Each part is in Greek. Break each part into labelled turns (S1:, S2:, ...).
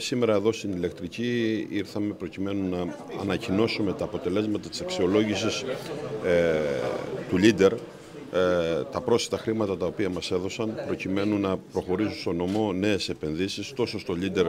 S1: Σήμερα εδώ στην ηλεκτρική ήρθαμε προκειμένου να ανακοινώσουμε τα αποτελέσματα της αξιολόγησης του Leader, τα πρόσθετα χρήματα τα οποία μας έδωσαν προκειμένου να προχωρήσουν στο νομό νέες επενδύσεις τόσο στο Leader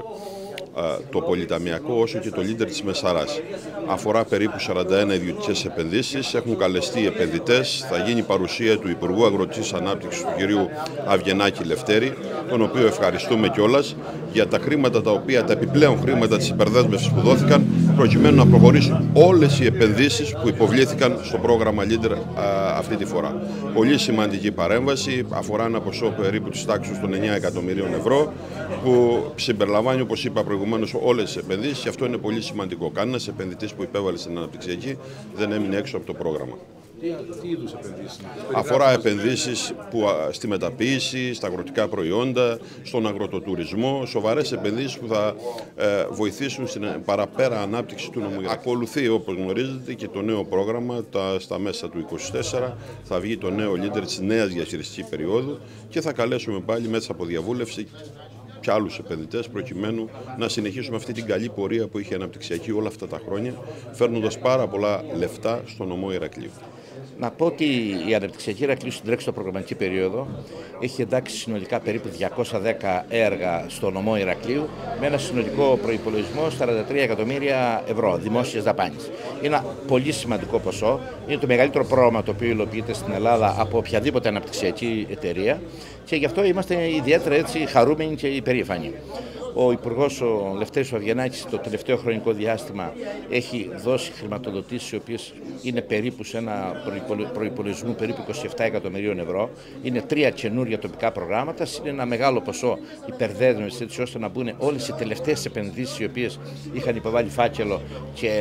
S1: το πολυταμιακό όσο και το Leader της Μεσαράς. Αφορά περίπου 41 ιδιωτικές επενδύσεις, έχουν καλεστεί επενδυτές, θα γίνει παρουσία του Υπουργού Αγροτικής Ανάπτυξης του κυρίου Αυγενάκη Λευτέρη, τον οποίο ευχαριστούμε κιόλας για τα χρήματα τα οποία, τα επιπλέον χρήματα της υπερδέσμευσης που δόθηκαν προκειμένου να προχωρήσουν όλες οι επενδύσεις που υποβλήθηκαν στο πρόγραμμα Leader αυτή τη φορά. Πολύ σημαντική παρέμβαση, αφορά ένα ποσό περίπου της τάξης των 9 εκατομμυρίων ευρώ που συμπεριλαμβάνει, όπως είπα προηγουμένως, όλες τις επενδύσεις και αυτό είναι πολύ σημαντικό. Κανένας επενδυτής που υπέβαλε στην αναπτυξιακή δεν έμεινε έξω από το πρόγραμμα.
S2: Τι είδους επενδύσεις?
S1: Αφορά επενδύσεις στη μεταποίηση, στα αγροτικά προϊόντα, στον αγροτοτουρισμό, σοβαρές επενδύσεις που θα βοηθήσουν στην παραπέρα ανάπτυξη του νομού. Ακολουθεί, όπως γνωρίζετε, και το νέο πρόγραμμα. Στα μέσα του 2024 θα βγει το νέο Leader της νέας διαχειριστικής περίοδου και θα καλέσουμε πάλι μέσα από διαβούλευση και άλλους επενδυτές προκειμένου να συνεχίσουμε αυτή την καλή πορεία που είχε αναπτυξιακή όλα αυτά τα χρόνια, φέρνοντας πάρα πολλά λεφτά στο νομό Ηρακλείου.
S3: Να πω ότι η αναπτυξιακή Ηρακλείου στην τρέχουσα προγραμματική περίοδο έχει εντάξει συνολικά περίπου 210 έργα στο νομό Ηρακλείου με ένα συνολικό προϋπολογισμό 43 εκατομμύρια ευρώ δημόσιας δαπάνης. Είναι ένα πολύ σημαντικό ποσό. Είναι το μεγαλύτερο πρόγραμμα το οποίο υλοποιείται στην Ελλάδα από οποιαδήποτε αναπτυξιακή εταιρεία και γι' αυτό είμαστε ιδιαίτερα χαρούμενοι και υπερήφανοι. Ο Υπουργός, ο Λευτέρης Αυγενάκης, το τελευταίο χρονικό διάστημα έχει δώσει χρηματοδοτήσεις οι οποίες είναι περίπου σε ένα προϋπολογισμό περίπου 27 εκατομμυρίων ευρώ. Είναι 3 καινούργια τοπικά προγράμματα, είναι ένα μεγάλο ποσό υπερδέσμευσης έτσι ώστε να μπουν όλες οι τελευταίες επενδύσεις οι οποίες είχαν υποβάλει φάκελο και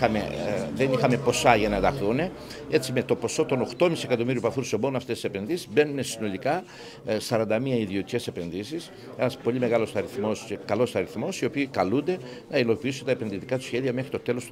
S3: δεν είχαμε ποσά για να ενταχθούν. Έτσι με το ποσό των 8,5 εκατομμύριων που αφορούσε μόνο αυτές τις επενδύσεις μπαίνουν συνολικά 41 ιδιωτικές επενδύσεις, ένας πολύ μεγάλος αριθμός και καλός αριθμός, οι οποίοι καλούνται να υλοποιήσουν τα επενδυτικά του σχέδια μέχρι το τέλος του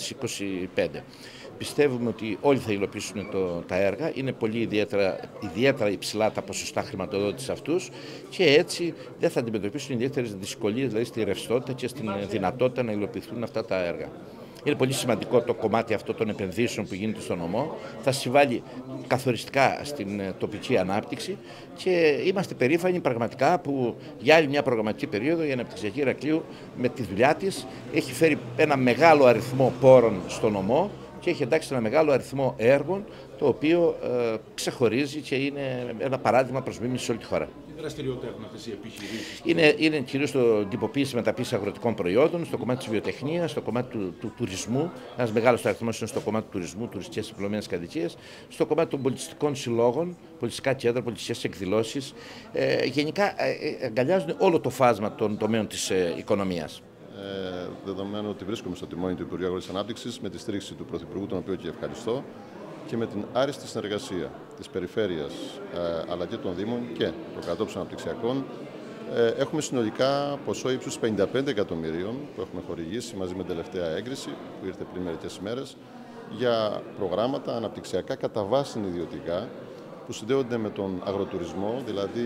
S3: 2025. Πιστεύουμε ότι όλοι θα υλοποιήσουν τα έργα, είναι πολύ ιδιαίτερα υψηλά τα ποσοστά χρηματοδότησης αυτούς και έτσι δεν θα αντιμετωπίσουν ιδιαίτερες δυσκολίες δηλαδή στη ρευστότητα και στην δυνατότητα να υλοποιηθούν αυτά τα έργα. Είναι πολύ σημαντικό το κομμάτι αυτό των επενδύσεων που γίνεται στο νομό. Θα συμβάλλει καθοριστικά στην τοπική ανάπτυξη και είμαστε περήφανοι πραγματικά που για άλλη μια προγραμματική περίοδο η αναπτυξιακή Ηρακλείου με τη δουλειά της έχει φέρει ένα μεγάλο αριθμό πόρων στο νομό και έχει εντάξει ένα μεγάλο αριθμό έργων το οποίο ξεχωρίζει και είναι ένα παράδειγμα προς μίμηση σε όλη τη χώρα.
S2: Τι δραστηριότητα έχουν αυτές οι επιχειρήσεις?
S3: Είναι κυρίως στο τυποποίηση μεταποίηση αγροτικών προϊόντων, στο κομμάτι της βιοτεχνίας, στο κομμάτι του τουρισμού. Ένας μεγάλος αριθμός είναι στο κομμάτι του τουρισμού, τουριστικές συμπληρωμένες κατοικίες, στο κομμάτι των πολιτιστικών συλλόγων, πολιτιστικά κέντρα, πολιτιστικές εκδηλώσεις. Γενικά αγκαλιάζουν όλο το φάσμα των τομέων της οικονομίας.
S4: Δεδομένου ότι βρίσκομαι στο τιμόνι του Υπουργείου Αγροτικής Ανάπτυξης με τη στήριξη του Πρωθυπουργού, τον οποίο και ευχαριστώ, και με την άριστη συνεργασία της Περιφέρειας αλλά και των Δήμων και των κατόψεων αναπτυξιακών, έχουμε συνολικά ποσό ύψους 55 εκατομμυρίων που έχουμε χορηγήσει μαζί με την τελευταία έγκριση που ήρθε πριν μερικές ημέρες για προγράμματα αναπτυξιακά κατά βάση ιδιωτικά που συνδέονται με τον αγροτουρισμό, δηλαδή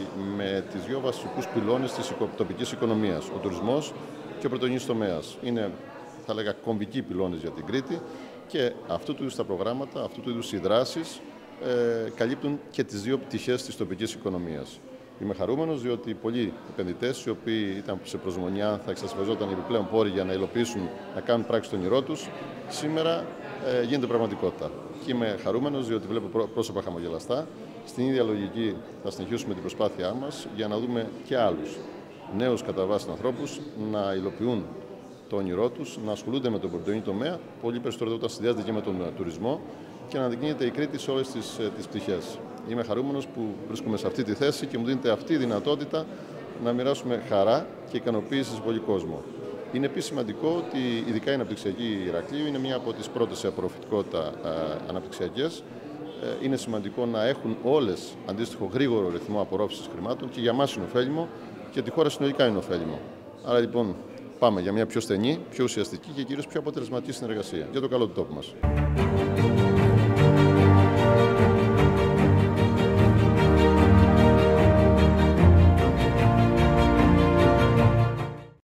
S4: με τις δύο βασικούς πυλώνες της τοπικής οικονομίας, ο τουρισμός και ο πρωτογενής τομέας. Είναι, θα λέγα, κομβικοί πυλώνες για την Κρήτη και αυτού του είδους τα προγράμματα, αυτού του είδους οι δράσεις καλύπτουν και τις δύο πτυχές της τοπικής οικονομίας. Είμαι χαρούμενος διότι πολλοί επενδυτές οι οποίοι ήταν σε προσμονιά θα εξασφαλιζόταν επιπλέον πόροι για να υλοποιήσουν, να κάνουν πράξη τον όνειρό τους, σήμερα γίνεται πραγματικότητα. Και είμαι χαρούμενος διότι βλέπω πρόσωπα χαμογελαστά. Στην ίδια λογική θα συνεχίσουμε την προσπάθειά μας για να δούμε και άλλους νέους κατά βάση ανθρώπους να υλοποιούν το όνειρό τους, να ασχολούνται με τον πρωτογενή τομέα, πολύ περισσότερο όταν συνδυάζεται και με τον τουρισμό και να αναδεικνύεται η Κρήτη σε όλες τις πτυχές. Είμαι χαρούμενος που βρίσκομαι σε αυτή τη θέση και μου δίνεται αυτή η δυνατότητα να μοιράσουμε χαρά και ικανοποίηση σε πολύ κόσμο. Είναι επίσης σημαντικό ότι ειδικά η αναπτυξιακή Ηρακλείου είναι μία από τις πρώτες σε απορροφητικότητα αναπτυξιακές. Είναι σημαντικό να έχουν όλες αντίστοιχο γρήγορο ρυθμό απορρόφησης χρημάτων και για μας είναι ωφέλιμο και τη χώρα συνολικά είναι ωφέλιμο. Άρα λοιπόν πάμε για μια πιο στενή, πιο ουσιαστική και κυρίως πιο αποτελεσματική συνεργασία για το καλό του τόπου μας.